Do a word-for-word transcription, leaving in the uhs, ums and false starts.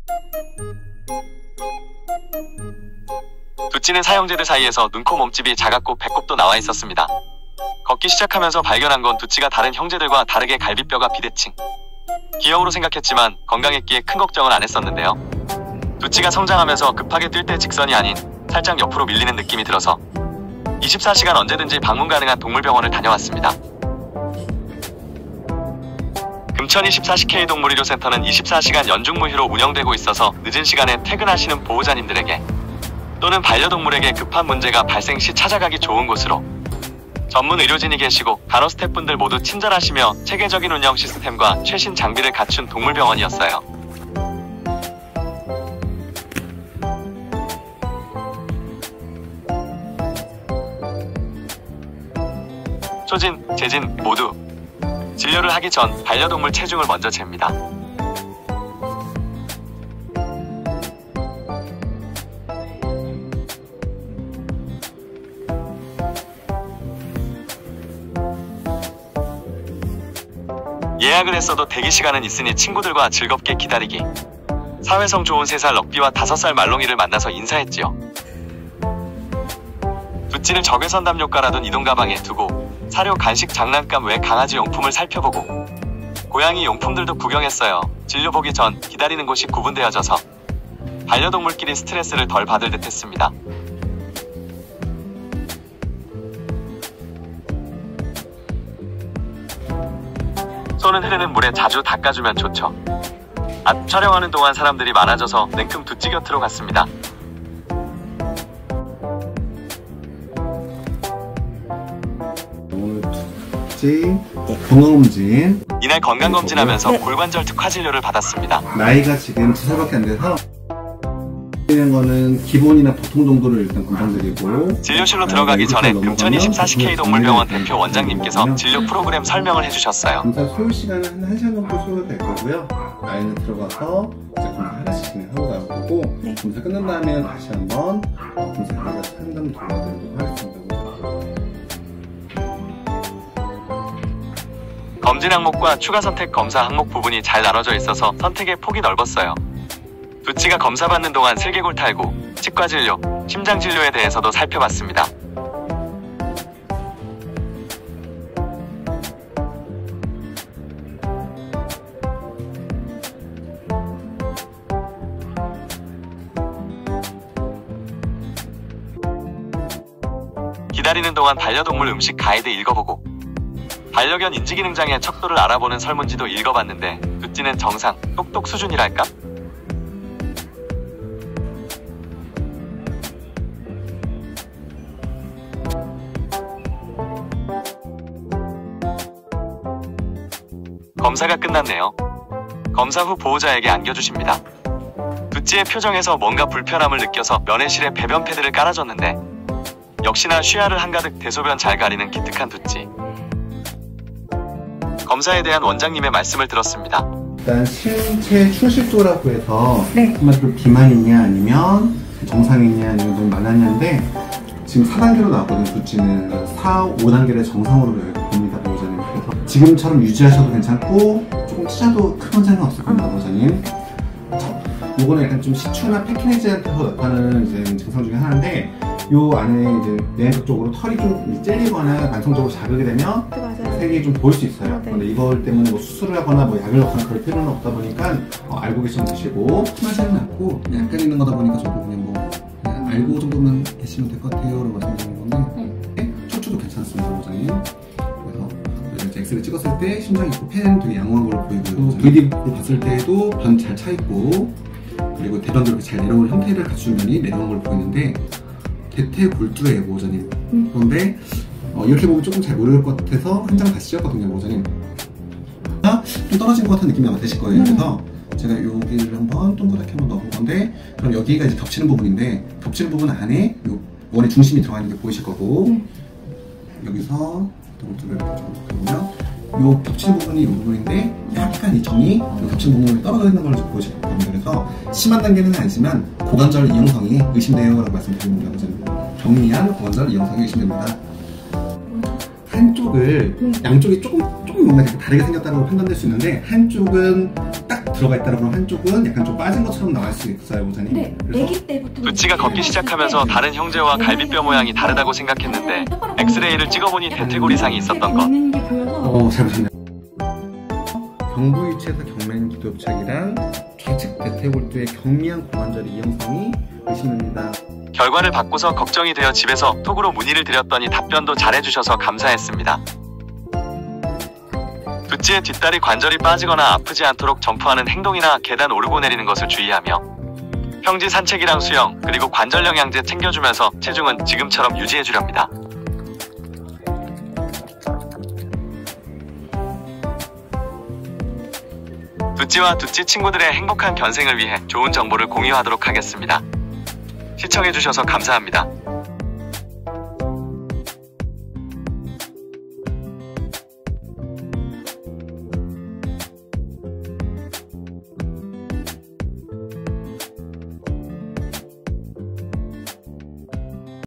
두찌는 사형제들 사이에서 눈코 몸집이 작았고 배꼽도 나와 있었습니다. 걷기 시작하면서 발견한 건 두찌가 다른 형제들과 다르게 갈비뼈가 비대칭. 기형으로 생각했지만 건강했기에 큰 걱정은 안 했었는데요. 두찌가 성장하면서 급하게 뛸 때 직선이 아닌 살짝 옆으로 밀리는 느낌이 들어서 이십사 시간 언제든지 방문 가능한 동물병원을 다녀왔습니다. 금천 이십사 시 케이 동물의료센터는 이십사 시간 연중무휴로 운영되고 있어서 늦은 시간에 퇴근하시는 보호자님들에게 또는 반려동물에게 급한 문제가 발생 시 찾아가기 좋은 곳으로 전문 의료진이 계시고 간호 스태프분들 모두 친절하시며 체계적인 운영 시스템과 최신 장비를 갖춘 동물병원이었어요. 초진, 재진 모두 진료를 하기 전 반려동물 체중을 먼저 잽니다. 예약을 했어도 대기시간은 있으니 친구들과 즐겁게 기다리기. 사회성 좋은 세 살 럭비와 다섯 살 말롱이를 만나서 인사했지요. 두찌는 적외선 담요 깔아둔 이동 가방에 두고 사료, 간식, 장난감 외 강아지 용품을 살펴보고 고양이 용품들도 구경했어요. 진료 보기 전 기다리는 곳이 구분되어져서 반려동물끼리 스트레스를 덜 받을 듯 했습니다. 손은 흐르는 물에 자주 닦아주면 좋죠. 아, 촬영하는 동안 사람들이 많아져서 냉큼 두찌 곁으로 갔습니다. 오늘 두찌 건강검진. 이날 건강검진하면서 골관절 특화 진료를 받았습니다. 나이가 지금 두 살밖에 안 돼서 드리는 거는 기본이나 보통 정도를 일단 권장드리고, 진료실로 들어가기 전에 금천 이십사 시 케이 동물병원 대표 원장님께서 진료 프로그램 설명을 해주셨어요. 검사 소요 시간은 한 한 시간 정도 소요가 될 거고요. 라인을 들어가서 이제 검사 하나씩 진행하고 나올 거고, 네. 검사 끝난 다음에 다시 한번 검사 결과 상담 도와드리도록 하겠습니다. 검진 항목과 추가 선택 검사 항목 부분이 잘 나눠져 있어서 선택의 폭이 넓었어요. 두찌가 검사받는 동안 슬개골 탈구, 치과 진료, 심장 진료에 대해서도 살펴봤습니다. 기다리는 동안 반려동물 음식 가이드 읽어보고 반려견 인지기능장애 척도를 알아보는 설문지도 읽어봤는데 두찌는 정상, 똑똑 수준이랄까? 검사가 끝났네요. 검사 후 보호자에게 안겨주십니다. 두찌의 표정에서 뭔가 불편함을 느껴서 면회실에 배변 패드를 깔아줬는데 역시나 쉬야를 한가득 대소변 잘 가리는 기특한 두찌. 검사에 대한 원장님의 말씀을 들었습니다. 일단 신체 출식도라고 해서 네. 한마디로 비만이냐 아니면 정상이냐 아니면 너무 많았냐인데 지금 사 단계로 나왔거든요. 두찌는 사, 오 단계를 정상으로 봅니다, 보호자님. 그래서 지금처럼 유지하셔도 괜찮고 조금 찢어도 큰 문제는 없을 겁니다, 보호자님. 요거는 약간 좀 시추나 패키니지한테서 나타나는 이제 증상 중에 하나인데, 요 안에 이제 내적 쪽으로 털이 좀 젤리거나 만성적으로 자극이 되면 네, 색이 좀 보일 수 있어요. 아, 네. 근데 이걸 때문에 뭐 수술을 하거나 뭐 약을 넣거나 그럴 필요는 없다 보니까 어, 알고 계시면 되시고, 심하지는 않고 그냥 약간 있는 거다 보니까 저도 그냥 뭐 그냥 알고 정도만 계시면 될 것 같아요 라고 말씀드리는 건데, 네. 척추도 괜찮습니다, 원장님. 그래서 이제 엑스레이 찍었을 때 심장이 있고 팬 되게 양호한 걸로 보이고요. 브이디로 봤을 때도 변 잘 차 있고, 그리고 대변도 이렇게 잘 내려오는 형태를 갖춘 면이 내려온 걸로 보이는데 대퇴골두예요, 보호자님. 음. 그런데 어, 이렇게 보면 조금 잘 모를 것 같아서 한 장 다시 찢었거든요, 보호자님. 좀 떨어진 것 같은 느낌이 아마 드실 거예요. 음. 그래서 제가 여기를 한번 동그랗게 한번 넣어볼 건데, 그럼 여기가 이제 겹치는 부분인데, 겹치는 부분 안에 요 원의 중심이 들어가 있는 게 보이실 거고, 음. 여기서 동쪽을 보면 요 겹치는 부분이 이 부분인데 약간 이 점이 요 겹치는 부분이 떨어져 있는 걸로 보이실 겁니다. 그래서 심한 단계는 아니지만 고관절 이용성이 의심돼요 라고 말씀드립니다. 경미한 고관절 이용성이 의심됩니다. 한쪽을, 양쪽이 조금 조금 뭔가 다르게 생겼다고 판단될 수 있는데, 한쪽은 딱 들어가 있다라 그러면 한쪽은 약간 좀 빠진 것처럼 나갈 수 있어요, 보자님. 네, 아기 때부터 두찌가 걷기 시작하면서 다른 형제와 갈비뼈 모양이 다르다고 생각했는데 엑스레이를 찍어보니 대퇴골 이상이 있었던 것. 어, 잘 보셨네요. 경부 위치에서 경련 기도부착이랑 좌측 대퇴골두의 경미한 고관절의 이형성이 의심됩니다. 결과를 받고서 걱정이 되어 집에서 톡으로 문의를 드렸더니 답변도 잘해주셔서 감사했습니다. 두찌의 뒷다리 관절이 빠지거나 아프지 않도록 점프하는 행동이나 계단 오르고 내리는 것을 주의하며 평지 산책이랑 수영 그리고 관절 영양제 챙겨주면서 체중은 지금처럼 유지해주렵니다. 두찌와 두찌 친구들의 행복한 견생을 위해 좋은 정보를 공유하도록 하겠습니다. 시청해주셔서 감사합니다.